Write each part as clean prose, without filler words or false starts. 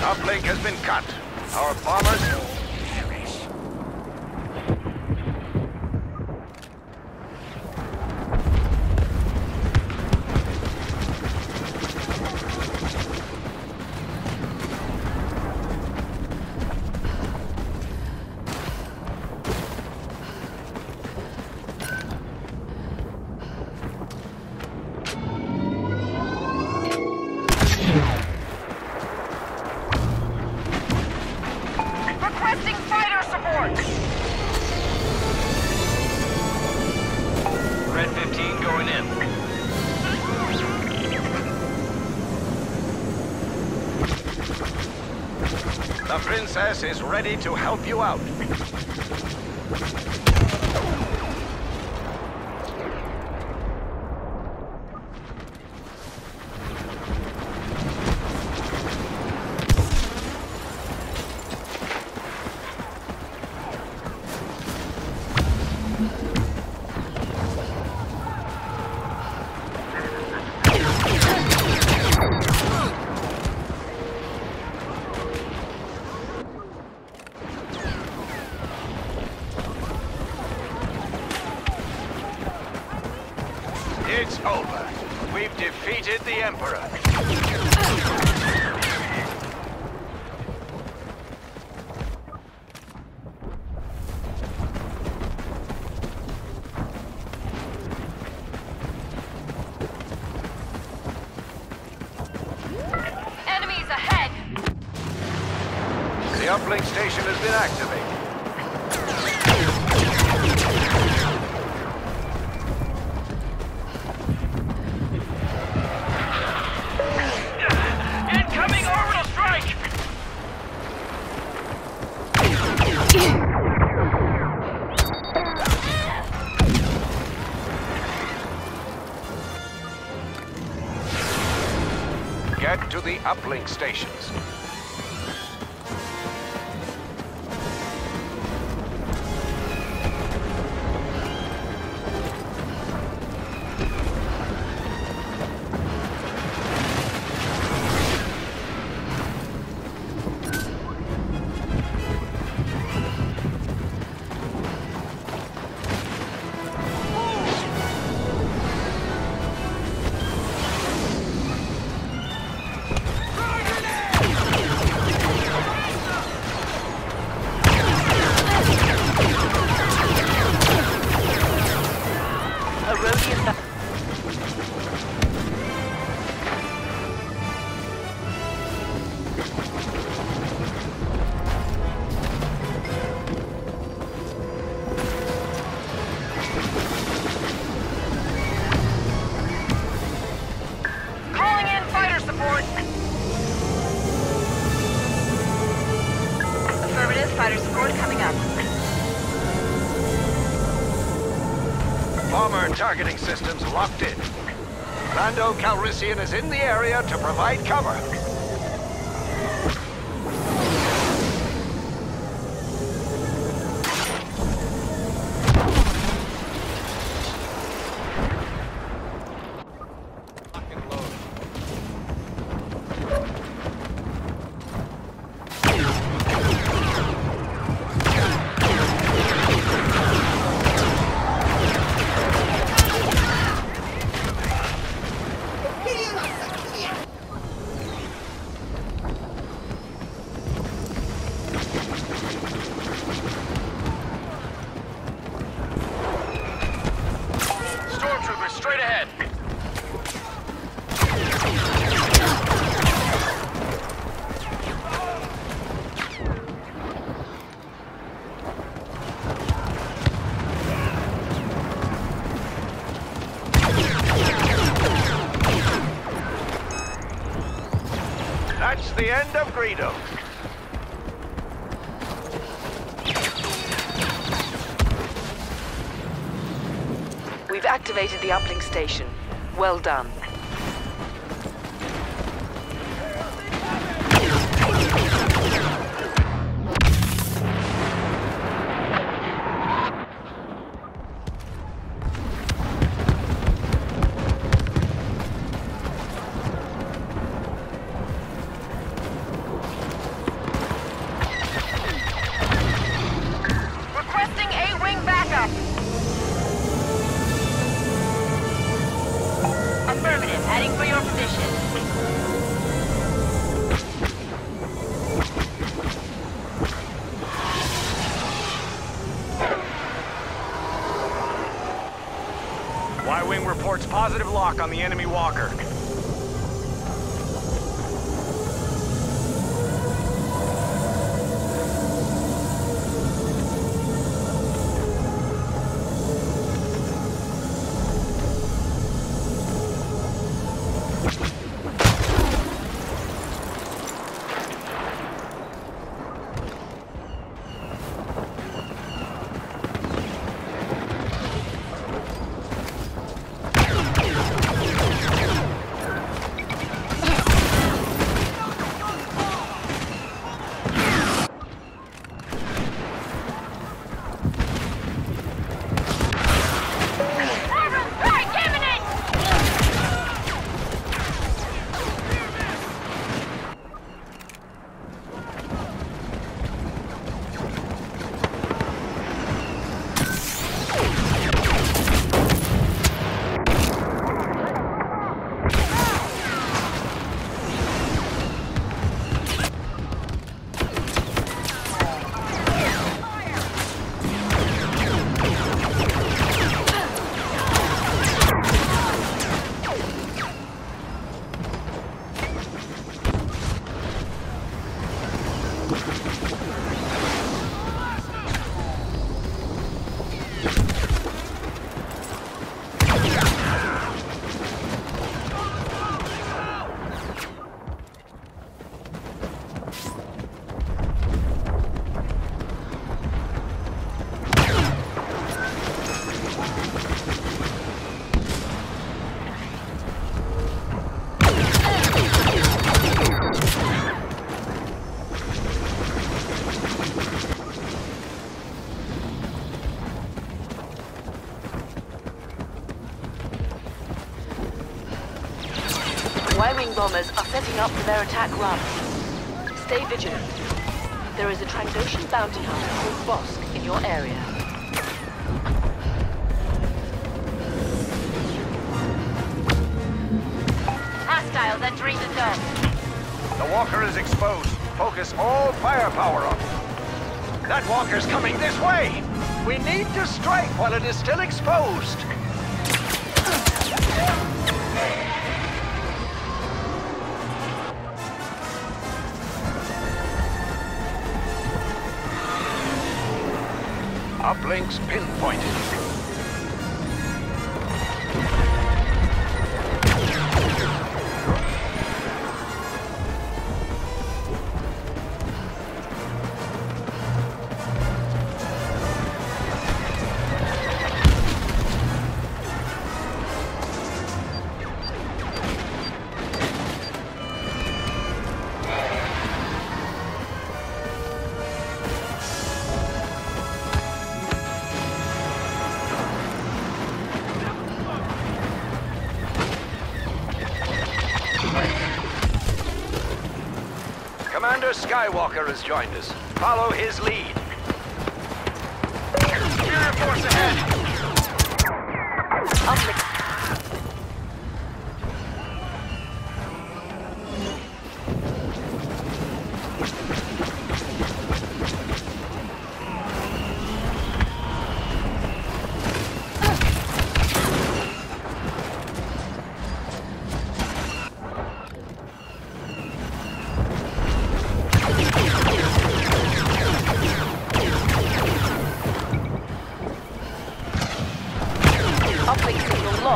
Uplink has been cut. Our bombers... Requesting fighter support! Red 15 going in. The Princess is ready to help you out. It's over. We've defeated the Emperor. Enemies ahead! The uplink station has been activated. Incoming orbital strike! Get to the uplink stations. Calling in fighter support! Affirmative, fighter support coming up. Bomber targeting systems locked in. Lando Calrissian is in the area to provide cover. Stormtroopers straight ahead! That's the end of Greedo. We've activated the uplink station. Well done. ammunition. Y-Wing reports positive lock on the enemy walker. Y-Wing bombers are setting up for their attack run. Stay vigilant. There is a Trandoshan bounty hunter called Bosk in your area. Hostiles entering the zone. The walker is exposed. Focus all firepower on it. That walker's coming this way! We need to strike while it is still exposed. Uplinks pinpointed. Commander Skywalker has joined us. Follow his lead. Superior force ahead! Uplink signal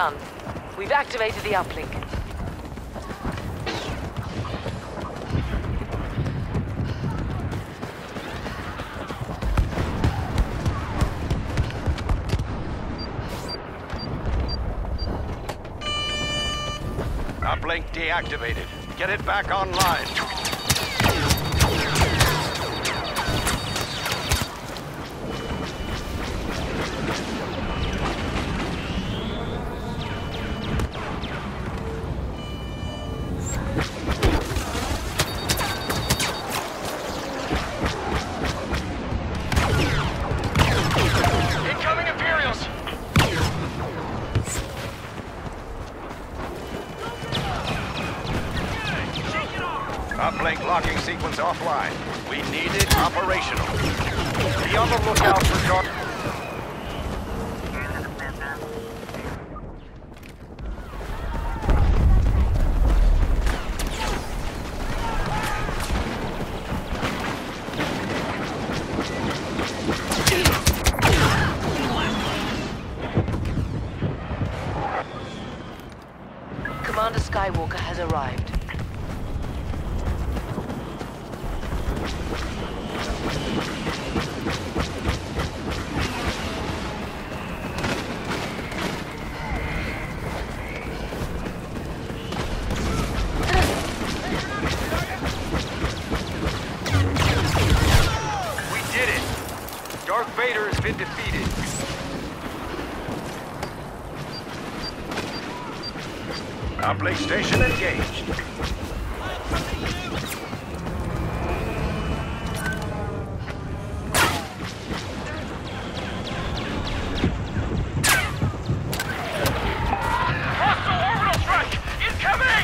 done. We've activated the uplink. Uplink deactivated. Get it back online. Incoming Imperials! Uplink locking sequence offline. We need it operational. Be on the lookout for dark... Commander Skywalker has arrived. We did it! Darth Vader has been defeated. Uplink station engaged. Hostile orbital strike! Incoming!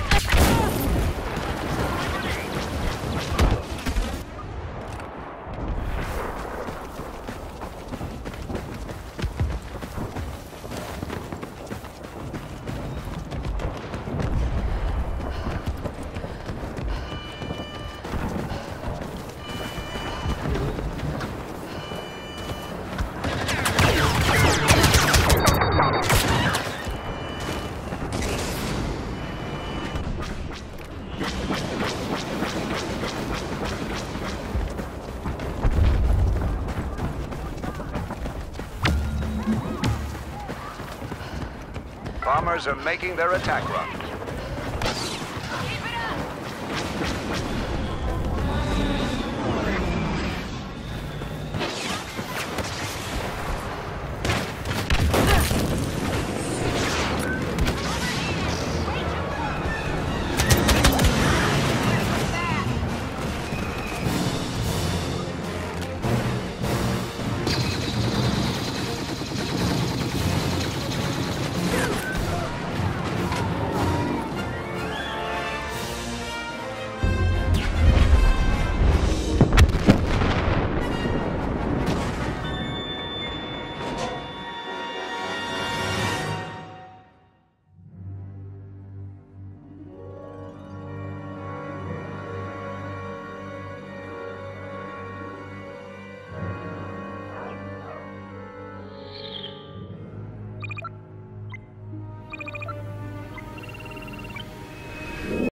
Bombers are making their attack run.